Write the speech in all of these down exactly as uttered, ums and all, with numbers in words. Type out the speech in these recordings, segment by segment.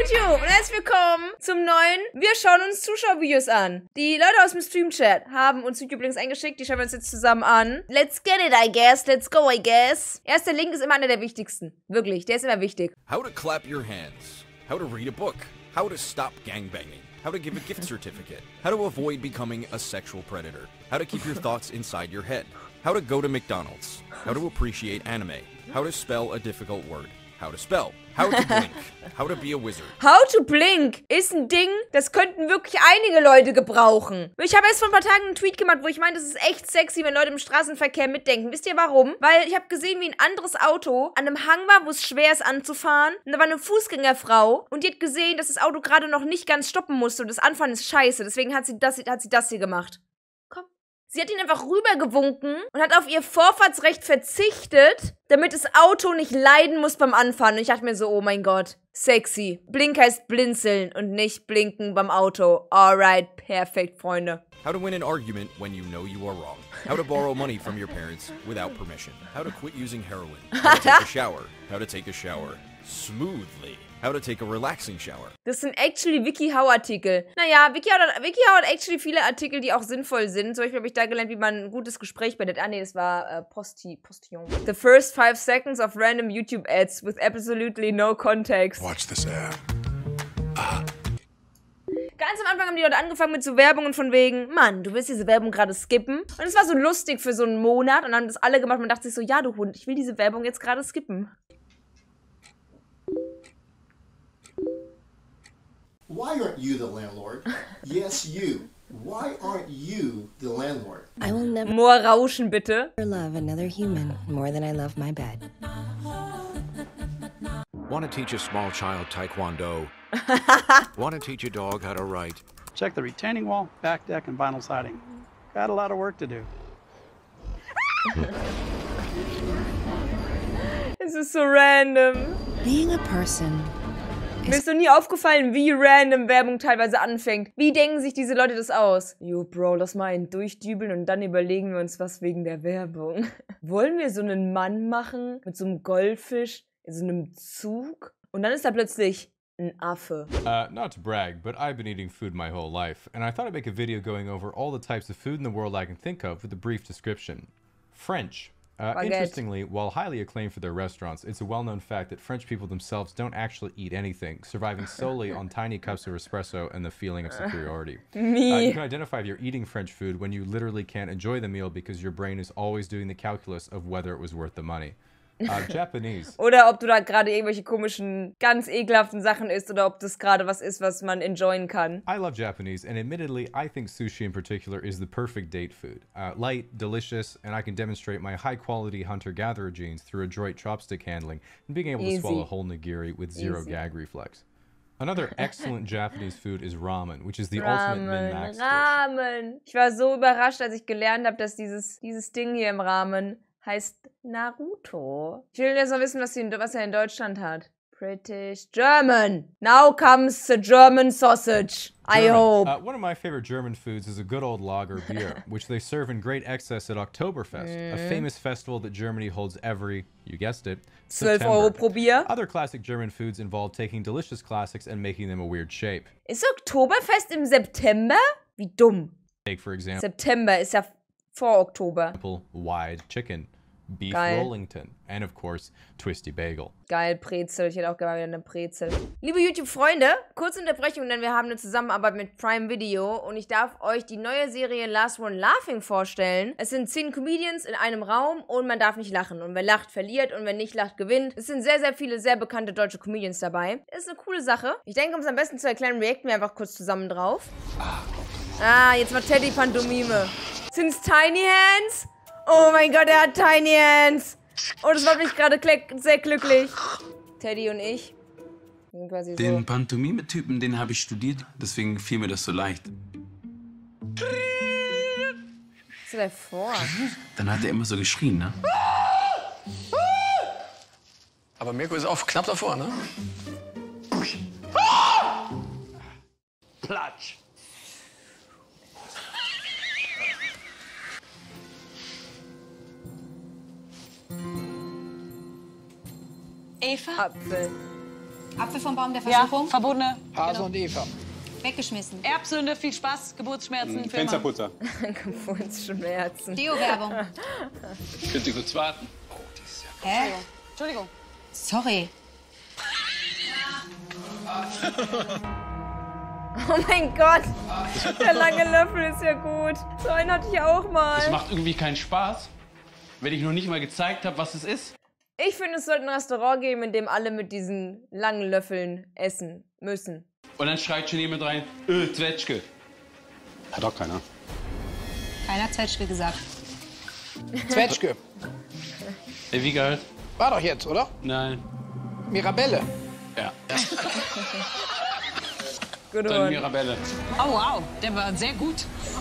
YouTube und herzlich willkommen zum neuen Wir schauen uns Zuschauervideos an. Die Leute aus dem Stream-Chat haben uns YouTube-Links eingeschickt, die schauen wir uns jetzt zusammen an. Let's get it, I guess. Let's go, I guess. Erster Link ist immer einer der wichtigsten. Wirklich, der ist immer wichtig. How to clap your hands. How to read a book. How to stop gangbanging. How to give a gift certificate. How to avoid becoming a sexual predator. How to keep your thoughts inside your head. How to go to McDonald's. How to appreciate anime. How to spell a difficult word. How to spell. How to blink. How to be a wizard. How to blink ist ein Ding, das könnten wirklich einige Leute gebrauchen. Ich habe erst vor ein paar Tagen einen Tweet gemacht, wo ich meinte, es ist echt sexy, wenn Leute im Straßenverkehr mitdenken. Wisst ihr warum? Weil ich habe gesehen, wie ein anderes Auto an einem Hang war, wo es schwer ist anzufahren. Und da war eine Fußgängerfrau und die hat gesehen, dass das Auto gerade noch nicht ganz stoppen musste und das Anfahren ist scheiße. Deswegen hat sie das, hat sie das hier gemacht. Komm. Sie hat ihn einfach rübergewunken und hat auf ihr Vorfahrtsrecht verzichtet, damit das Auto nicht leiden muss beim Anfahren. Und ich dachte mir so, oh mein Gott, sexy. Blink heißt blinzeln und nicht blinken beim Auto. Alright, perfekt, Freunde. How to win an argument when you know you are wrong. How to borrow money from your parents without permission. How to quit using heroin. How to take a shower. How to take a shower smoothly. How to take a relaxing shower. Das sind actually WikiHow-Artikel. Naja, WikiHow hat, WikiHow hat actually viele Artikel, die auch sinnvoll sind. Zum Beispiel habe ich da gelernt, wie man ein gutes Gespräch beendet. Ah, nee, das war äh, Posti, Postillon. The first five seconds of random YouTube ads with absolutely no context. Watch this ad. Ah. Ganz am Anfang haben die Leute angefangen mit so Werbungen von wegen, Mann, du willst diese Werbung gerade skippen. Und es war so lustig für so einen Monat. Und dann haben das alle gemacht und man dachte sich so, ja, du Hund, ich will diese Werbung jetzt gerade skippen. Why aren't you the landlord? Yes, you. Why aren't you the landlord? I will never More Rauschen, bitte. love another human more than I love my bed. Want to teach a small child taekwondo? Want to teach a dog how to write? Check the retaining wall, back deck, and vinyl siding. Got a lot of work to do. Es ist so random. Being a person. Mir ist noch nie aufgefallen, wie random Werbung teilweise anfängt. Wie denken sich diese Leute das aus? Jo, Bro, lass mal einen durchdübeln und dann überlegen wir uns was wegen der Werbung. Wollen wir so einen Mann machen mit so einem Goldfisch in so einem Zug? Und dann ist da plötzlich ein Affe. Uh, not to brag, but I've been eating food my whole life, and I thought I'd make a video going over all the types of food in the world I can think of with a brief description. French. Uh, interestingly, while highly acclaimed for their restaurants, it's a well-known fact that French people themselves don't actually eat anything, surviving solely on tiny cups of espresso and the feeling of superiority. Me. Uh, you can identify if you're eating French food when you literally can't enjoy the meal because your brain is always doing the calculus of whether it was worth the money. Uh, Japanese. Oder ob du da gerade irgendwelche komischen, ganz ekelhaften Sachen isst oder ob das gerade was ist, was man enjoyen kann. I love Japanese, and admittedly, I think sushi in particular is the perfect date food. Uh, light, delicious, and I can demonstrate my high-quality hunter-gatherer genes through adroit chopstick handling and being able Easy. to swallow a whole nigiri with zero Easy. gag reflex. Another excellent Japanese food is ramen, which is the Ramen, ultimate min-max dish. Ramen. Ich war so überrascht, als ich gelernt habe, dass dieses, dieses Ding hier im Ramen heißt Naruto. Ich will jetzt noch wissen, was, die, was er in Deutschland hat. British German. Now comes the German sausage. I German. hope. Uh, one of my favorite German foods is a good old lager beer, which they serve in great excess at Oktoberfest, mm. a famous festival that Germany holds every, you guessed it, zwölf September. Euro pro Bier. Other classic German foods involve taking delicious classics and making them a weird shape. Ist Oktoberfest im September? Wie dumm. Take, for example, September ist ja vor Oktober. wide chicken, beef Geil. Rollington, and of course, twisty bagel. Geil, Brezel. Ich hätte auch gerne wieder eine Brezel. Liebe YouTube-Freunde, kurze Unterbrechung, denn wir haben eine Zusammenarbeit mit Prime Video und ich darf euch die neue Serie Last One Laughing vorstellen. Es sind zehn Comedians in einem Raum und man darf nicht lachen. Und wer lacht, verliert und wer nicht lacht, gewinnt. Es sind sehr, sehr viele sehr bekannte deutsche Comedians dabei. Ist eine coole Sache. Ich denke, um es am besten zu erklären, reacten wir einfach kurz zusammen drauf. Ah, jetzt mal Teddy Pantomime. Sind's Tiny Hands? Oh mein Gott, er hat Tiny Hands. Oh, das macht mich gerade sehr glücklich. Teddy und ich sind quasi Den so. Pantomime-Typen, den habe ich studiert, deswegen fiel mir das so leicht. Was ist da vor? Dann hat er immer so geschrien, ne? Aber Mirko ist auch knapp davor, ne? Platsch. Eva? Apfel. Apfel vom Baum der Versuchung? Ja, verbotene. Hase Genau. und Eva. Weggeschmissen. Erbsünde, viel Spaß, Geburtsschmerzen. für immer. Fensterputzer. Geburtsschmerzen. Deo-Werbung. Könnt ihr kurz warten? Hä? Entschuldigung. Sorry. Oh mein Gott. Der lange Löffel ist ja gut. So einen hatte ich auch mal. Es macht irgendwie keinen Spaß, wenn ich noch nicht mal gezeigt habe, was es ist. Ich finde, es sollte ein Restaurant geben, in dem alle mit diesen langen Löffeln essen müssen. Und dann schreit schon jemand rein, öh, Zwetschge. Hat doch keiner. Keiner hat Zwetschge gesagt. Zwetschge. Ey, wie geil? War doch jetzt, oder? Nein. Mirabelle. Ja. Gut Dann one. Mirabelle. Oh wow, der war sehr gut.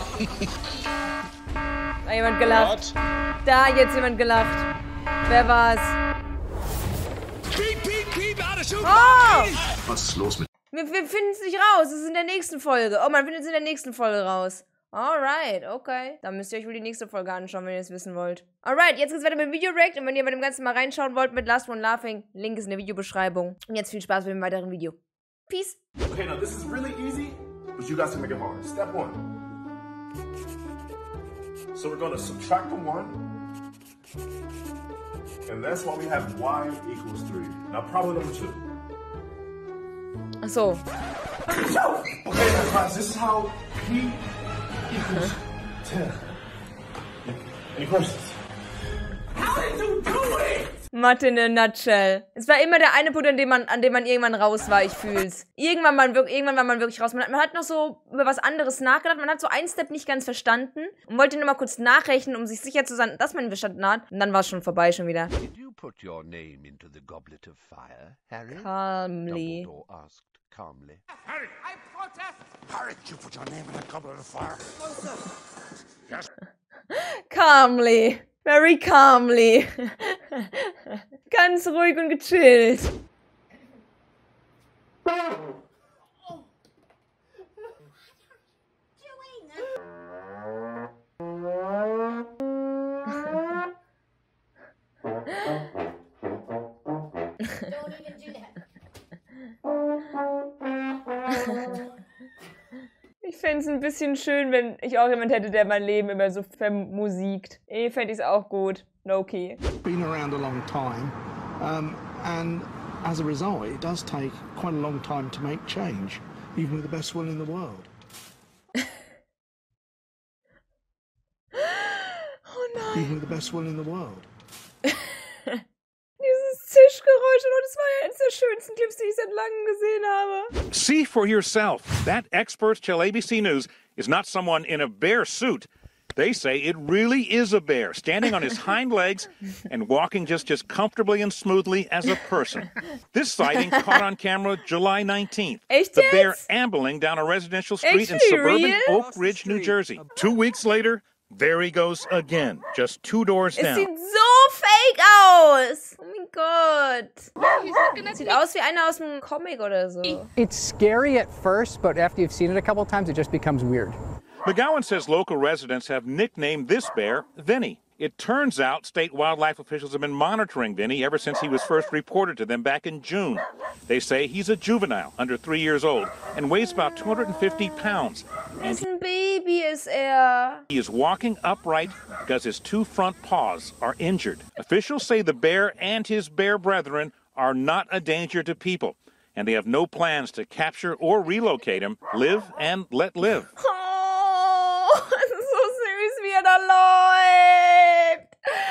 Da jemand gelacht. Da hat jetzt jemand gelacht. Wer war's? Oh! Was ist los mit... Wir, wir finden es nicht raus. Es ist in der nächsten Folge. Oh, man findet es in der nächsten Folge raus. Alright, okay. Dann müsst ihr euch wohl die nächste Folge anschauen, wenn ihr es wissen wollt. Alright, jetzt geht's weiter mit dem Video-React. Und wenn ihr bei dem Ganzen mal reinschauen wollt mit Last One Laughing, Link ist in der Videobeschreibung. Und jetzt viel Spaß mit dem weiteren Video. Peace. Okay, now this is really easy, but you guys can make it hard. Step one. So we're going to subtract the one. And that's why we have y equals three. Now problem number two. Ach so. Okay, now class, this is how p equals ten. Any questions? How did you do it? Mathe in a nutshell. Es war immer der eine Punkt, an dem man, an dem man irgendwann raus war, ich fühl's. Irgendwann, man wirk, irgendwann war man wirklich raus. Man hat, man hat noch so über was anderes nachgedacht. Man hat so einen Step nicht ganz verstanden und wollte nur mal kurz nachrechnen, um sich sicher zu sein, dass man ihn verstanden hat. Und dann war es schon vorbei, schon wieder. Did you put your name into the goblet of fire, Harry? Calmly. Dumbledore asked calmly. Harry, I protest! Harry, did you put your name in the goblet of fire? Yes. Calmly. Very calmly. Ganz ruhig und gechillt. Ich fände es ein bisschen schön, wenn ich auch jemand hätte, der mein Leben immer so vermusikt. Eh, fände ich es auch gut. No-key. Been around a long time, um, and as a result, it does take quite a long time to make change, even with the best will in the world. Oh nein. Even with the best will in the world. Dieses Zischgeräusch, oh, das war ja eines der schönsten Clips, die ich seit langem gesehen habe. See for yourself. That experts tell A B C News is not someone in a bear suit. They say it really is a bear, standing on his hind legs and walking just as comfortably and smoothly as a person. This sighting caught on camera July nineteenth. Echt the jetzt? bear ambling down a residential street in Actually suburban real? Oak Ridge, New Jersey. Two weeks later, there he goes again, just two doors Es down. sieht so fake aus. Oh mein Gott. Sieht aus wie einer aus einem Comic oder so. It's scary at first, but after you've seen it a couple times, it just becomes weird. McGowan says local residents have nicknamed this bear Vinny. It turns out state wildlife officials have been monitoring Vinny ever since he was first reported to them back in June. They say he's a juvenile, under three years old, and weighs about two hundred fifty pounds. And Ist ein Baby, ist er. he is walking upright because his two front paws are injured. Officials say the bear and his bear brethren are not a danger to people, and they have no plans to capture or relocate him. Live and let live. Oh, es ist so süß, wie er da läuft.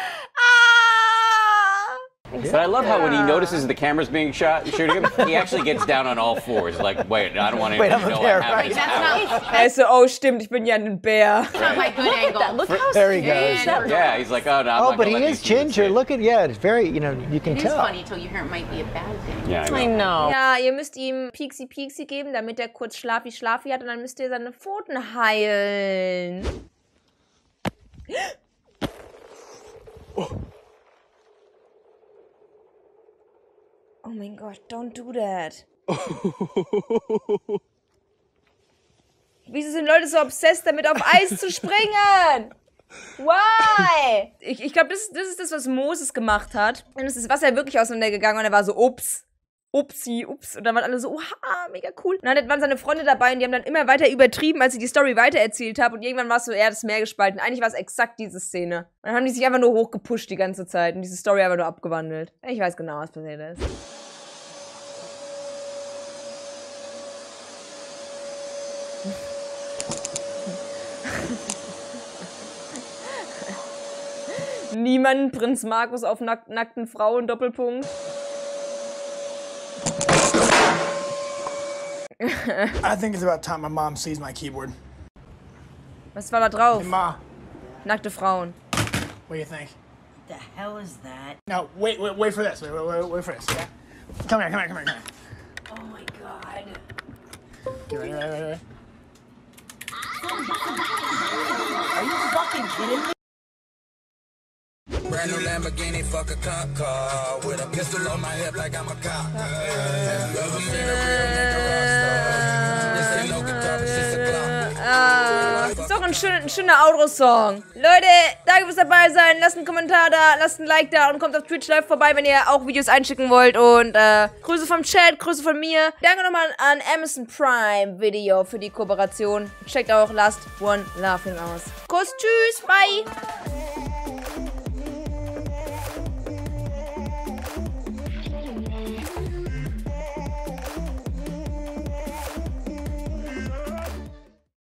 Ah! But I love how when he notices the camera's being shot, shooting him, he actually gets down on all fours. Like, wait, I don't want anyone Wait, to I'm a know bear, what happened. right? Er ist so, oh stimmt, ich bin ja ein Bär. Not my good angle. Look how There he strange goes. that Yeah, he's like, oh, no, I'm Oh, not but gonna he let is these humans ginger. see it. Look at, yeah, it's very, you know, you can It is tell. funny till you hear it might be a bad thing. Yeah, I know. Ja, ihr müsst ihm Pieksi Pieksi geben, damit er kurz Schlafi Schlafi hat und dann müsst ihr seine Pfoten heilen. Oh mein Gott, don't do that. Wieso sind Leute so obsessed damit, auf Eis zu springen? Why? Ich, ich glaube, das, das ist das, was Moses gemacht hat. Und es ist das Wasser wirklich auseinandergegangen und er war so, ups. Upsi, ups. Und dann waren alle so, oha, mega cool. Und dann waren seine Freunde dabei und die haben dann immer weiter übertrieben, als ich die Story weitererzählt habe. Und irgendwann war es so, ja, das Meer gespalten. Eigentlich war es exakt diese Szene. Und dann haben die sich einfach nur hochgepusht die ganze Zeit und diese Story einfach nur abgewandelt. Ich weiß genau, was passiert ist. Niemand, Prinz Markus auf nack nackten Frauen, Doppelpunkt. I think it's about time my mom sees my keyboard. Was war da drauf? Hey, Ma. Nackte Frauen. What do you think? The hell is that? No, wait, wait, wait for this. Wait, wait, wait, wait for this. Yeah? Come here, come here, come here, come here. Oh my god. Okay, ready, ready, ready, ready. Are you fucking kidding me? Brand new Lamborghini, fuck a cop car with a pistol on my hip like I'm a cop. Have you ever seen a real nigga rockstar? This ain't no guitar, it's just a clock. Ah, ist doch ein, schön, ein schöner Outro-Song. Leute, danke fürs dabei sein. Lasst einen Kommentar da, lasst ein Like da und kommt auf Twitch live vorbei, wenn ihr auch Videos einschicken wollt. Und äh, Grüße vom Chat, Grüße von mir. Danke nochmal an Amazon Prime Video für die Kooperation. Checkt auch Last One Laughing aus. Kuss, tschüss, bye.